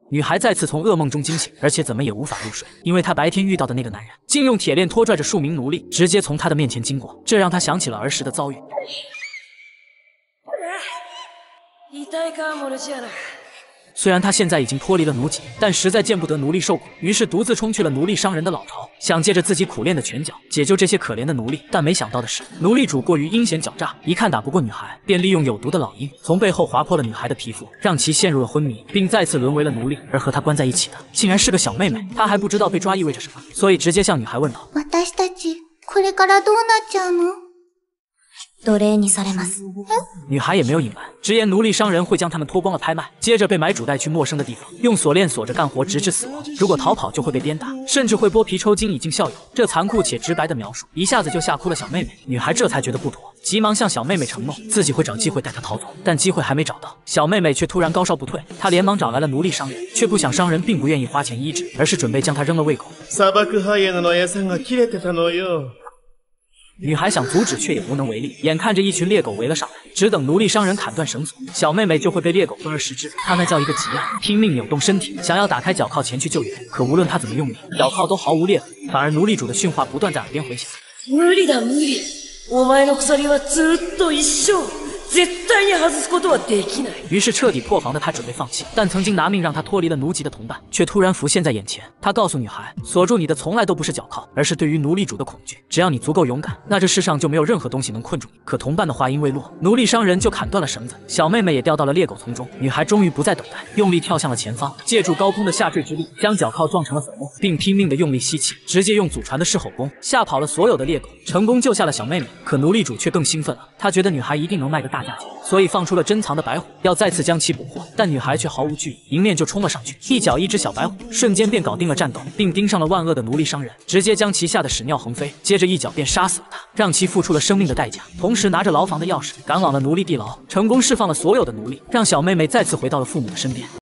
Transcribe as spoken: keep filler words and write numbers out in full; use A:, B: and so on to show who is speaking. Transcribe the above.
A: 女孩再次从噩梦中惊醒，而且怎么也无法入睡，因为她白天遇到的那个男人竟用铁链拖拽着数名奴隶，直接从她的面前经过，这让她想起了儿时的遭遇。虽然他现在已经脱离了奴籍，但实在见不得奴隶受苦，于是独自冲去了奴隶商人的老巢，想借着自己苦练的拳脚解救这些可怜的奴隶。但没想到的是，奴隶主过于阴险狡诈，一看打不过女孩，便利用有毒的老鹰从背后划破了女孩的皮肤，让其陷入了昏迷，并再次沦为了奴隶。而和他关在一起的竟然是个小妹妹，她还不知道被抓意味着什么，所以直接向女孩问道：
B: 私たちこれからどうなっちゃうの？奴隷にされます。
A: 女孩也没有隐瞒，直言奴隶商人会将他们脱光了拍卖，接着被买主带去陌生的地方，用锁链锁着干活直至死亡。如果逃跑就会被鞭打，甚至会剥皮抽筋以儆效尤。这残酷且直白的描述，一下子就吓哭了小妹妹。女孩这才觉得不妥，急忙向小妹妹承诺自己会找机会带她逃走。但机会还没找到，小妹妹却突然高烧不退，她连忙找来了奴隶商人，却不想商人并不愿意花钱医治，而是准备将她扔了喂狗。
C: 砂漠ハイエナの餌が切れてたのよ。
A: 女孩想阻止，却也无能为力。眼看着一群猎狗围了上来，只等奴隶商人砍断绳索，小妹妹就会被猎狗分而食之。她那叫一个急啊！拼命扭动身体，想要打开脚铐前去救援，可无论她怎么用力，脚铐都毫无裂痕，反而奴隶主的训话不断在耳边回响。
D: 無理だ無理。お前の鎖はずっと一緒。絶対に外すことはできない。
A: 于是彻底破防的他准备放弃，但曾经拿命让他脱离了奴籍的同伴，却突然浮现在眼前。他告诉女孩，锁住你的从来都不是脚铐，而是对于奴隶主的恐惧。只要你足够勇敢，那这世上就没有任何东西能困住你。可同伴的话音未落，奴隶商人就砍断了绳子，小妹妹也掉到了猎狗丛中。女孩终于不再等待，用力跳向了前方，借助高空的下坠之力，将脚铐撞成了粉末，并拼命的用力吸气，直接用祖传的狮吼功吓跑了所有的猎狗，成功救下了小妹妹。可奴隶主却更兴奋了，他觉得女孩一定能卖个大价钱，所以放出了珍藏的白虎，要再次将其捕获。但女孩却毫无惧意，迎面就冲了上去，一脚一只小白虎，瞬间便搞定了战斗，并盯上了万恶的奴隶商人，直接将其吓得屎尿横飞，接着一脚便杀死了他，让其付出了生命的代价。同时拿着牢房的钥匙，赶往了奴隶地牢，成功释放了所有的奴隶，让小妹妹再次回到了父母的身边。